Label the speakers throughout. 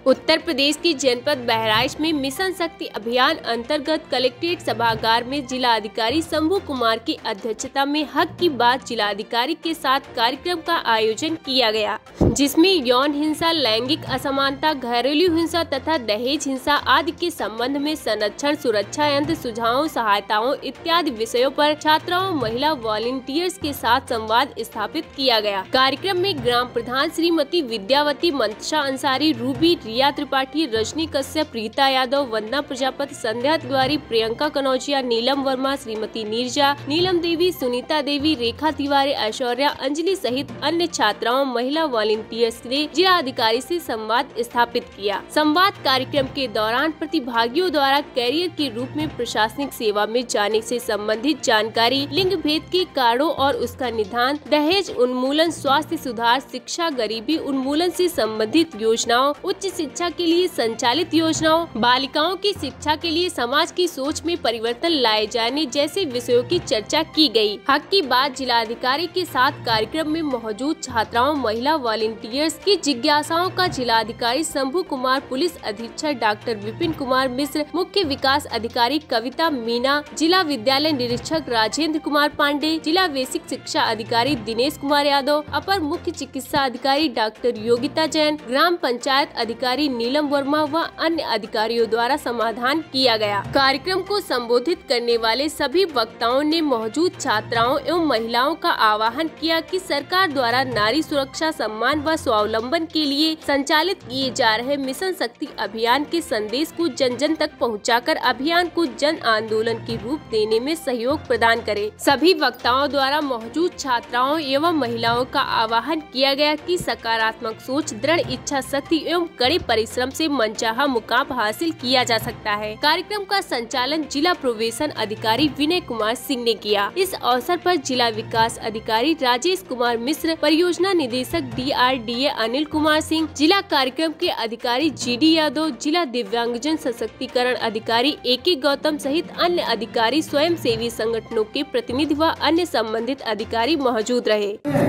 Speaker 1: उत्तर प्रदेश की जनपद बहराइच में मिशन शक्ति अभियान अंतर्गत कलेक्ट्रेट सभागार में जिलाधिकारी शंभू कुमार की अध्यक्षता में हक की बात जिलाधिकारी के साथ कार्यक्रम का आयोजन किया गया, जिसमें यौन हिंसा, लैंगिक असमानता, घरेलू हिंसा तथा दहेज हिंसा आदि के संबंध में संरक्षण, सुरक्षा यंत्र, सुझावों, सहायताओं इत्यादि विषयों पर छात्राओं, महिला वॉलंटियर्स के साथ संवाद स्थापित किया गया। कार्यक्रम में ग्राम प्रधान श्रीमती विद्यावती, मंतशा अंसारी, रूबी, रिया त्रिपाठी, रजनी कश्यप, रीता यादव, वंदना प्रजापति, संध्या तिवारी, प्रियंका कनौजिया, नीलम वर्मा, श्रीमती नीरजा, नीलम देवी, सुनीता देवी, रेखा तिवारी, ऐश्वर्या, अंजलि सहित अन्य छात्राओं, महिला वॉलंटियर्स ने जिलाधिकारी से संवाद स्थापित किया। संवाद कार्यक्रम के दौरान प्रतिभागियों द्वारा कैरियर के रूप में प्रशासनिक सेवा में जाने से संबंधित जानकारी, लिंग भेद के कारणों और उसका निदान, दहेज उन्मूलन, स्वास्थ्य सुधार, शिक्षा, गरीबी उन्मूलन से संबंधित योजनाओं, उच्च शिक्षा के लिए संचालित योजनाओं, बालिकाओं की शिक्षा के लिए समाज की सोच में परिवर्तन लाए जाने जैसे विषयों की चर्चा की गई। हक की बात जिलाधिकारी के साथ कार्यक्रम में मौजूद छात्राओं, महिला वॉलंटियर्स की जिज्ञासाओं का जिलाधिकारी शंभू कुमार, पुलिस अधीक्षक डॉक्टर विपिन कुमार मिश्र, मुख्य विकास अधिकारी कविता मीना, जिला विद्यालय निरीक्षक राजेंद्र कुमार पांडे, जिला बेसिक शिक्षा अधिकारी दिनेश कुमार यादव, अपर मुख्य चिकित्सा अधिकारी डॉक्टर योगिता जैन, ग्राम पंचायत अधिकारी नीलम वर्मा व अन्य अधिकारियों द्वारा समाधान किया गया। कार्यक्रम को संबोधित करने वाले सभी वक्ताओं ने मौजूद छात्राओं एवं महिलाओं का आह्वान किया कि सरकार द्वारा नारी सुरक्षा, सम्मान व स्वावलंबन के लिए संचालित किए जा रहे मिशन शक्ति अभियान के संदेश को जन जन तक पहुंचाकर अभियान को जन आंदोलन की रूप देने में सहयोग प्रदान करे। सभी वक्ताओं द्वारा मौजूद छात्राओं एवं महिलाओं का आह्वान किया गया कि सकारात्मक सोच, दृढ़ इच्छा शक्ति एवं कड़े परिश्रम से मनचाहा मुकाम हासिल किया जा सकता है। कार्यक्रम का संचालन जिला प्रोबेशन अधिकारी विनय कुमार सिंह ने किया। इस अवसर पर जिला विकास अधिकारी राजेश कुमार मिश्र, परियोजना निदेशक DRDA अनिल कुमार सिंह, जिला कार्यक्रम के अधिकारी GD यादव, जिला दिव्यांगजन सशक्तिकरण अधिकारी AK गौतम सहित अन्य अधिकारी, स्वयं सेवी संगठनों के प्रतिनिधि व अन्य संबंधित अधिकारी मौजूद रहे।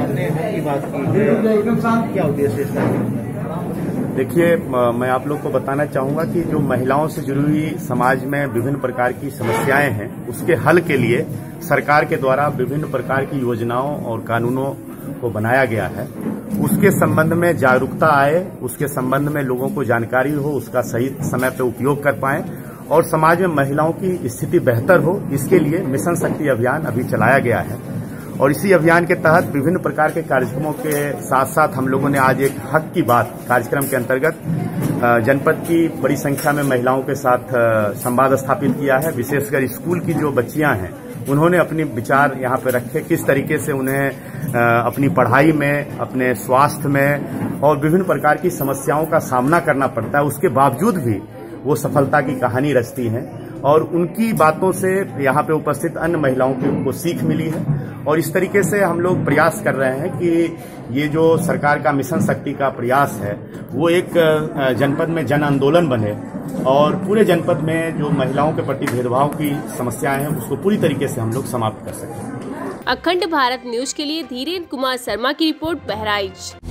Speaker 2: देखिए, मैं आप लोग को बताना चाहूँगा कि जो महिलाओं से जुड़ी हुई समाज में विभिन्न प्रकार की समस्याएं हैं, उसके हल के लिए सरकार के द्वारा विभिन्न प्रकार की योजनाओं और कानूनों को बनाया गया है। उसके संबंध में जागरूकता आए, उसके संबंध में लोगों को जानकारी हो, उसका सही समय पर उपयोग कर पाएं और समाज में महिलाओं की स्थिति बेहतर हो, इसके लिए मिशन शक्ति अभियान अभी चलाया गया है। और इसी अभियान के तहत विभिन्न प्रकार के कार्यक्रमों के साथ साथ हम लोगों ने आज एक हक की बात कार्यक्रम के अंतर्गत जनपद की बड़ी संख्या में महिलाओं के साथ संवाद स्थापित किया है। विशेषकर स्कूल की जो बच्चियां हैं, उन्होंने अपने विचार यहाँ पे रखे, किस तरीके से उन्हें अपनी पढ़ाई में, अपने स्वास्थ्य में और विभिन्न प्रकार की समस्याओं का सामना करना पड़ता है। उसके बावजूद भी वो सफलता की कहानी रचती हैं और उनकी बातों से यहाँ पे उपस्थित अन्य महिलाओं को सीख मिली है। और इस तरीके से हम लोग प्रयास कर रहे हैं कि ये जो सरकार का मिशन शक्ति का प्रयास है, वो एक जनपद में जन आंदोलन बने और पूरे जनपद में जो महिलाओं के प्रति भेदभाव की समस्याएं हैं, उसको पूरी तरीके से हम लोग समाप्त कर सकें।
Speaker 1: अखंड भारत न्यूज के लिए धीरेन्द्र कुमार शर्मा की रिपोर्ट, बहराइच।